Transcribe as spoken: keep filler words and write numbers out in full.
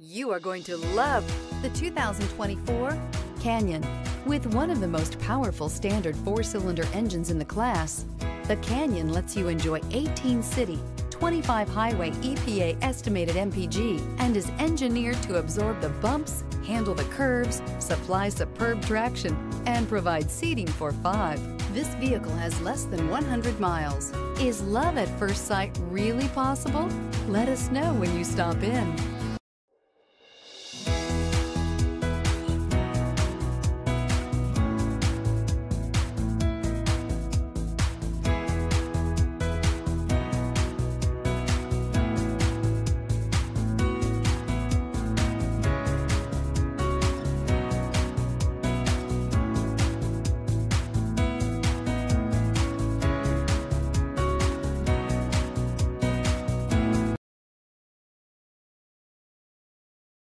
You are going to love the two thousand twenty-four Canyon. With one of the most powerful standard four-cylinder engines in the class, the Canyon lets you enjoy eighteen city, twenty-five highway E P A estimated M P G and is engineered to absorb the bumps, handle the curves, supply superb traction, and provide seating for five. This vehicle has less than one hundred miles. Is love at first sight really possible? Let us know when you stop in.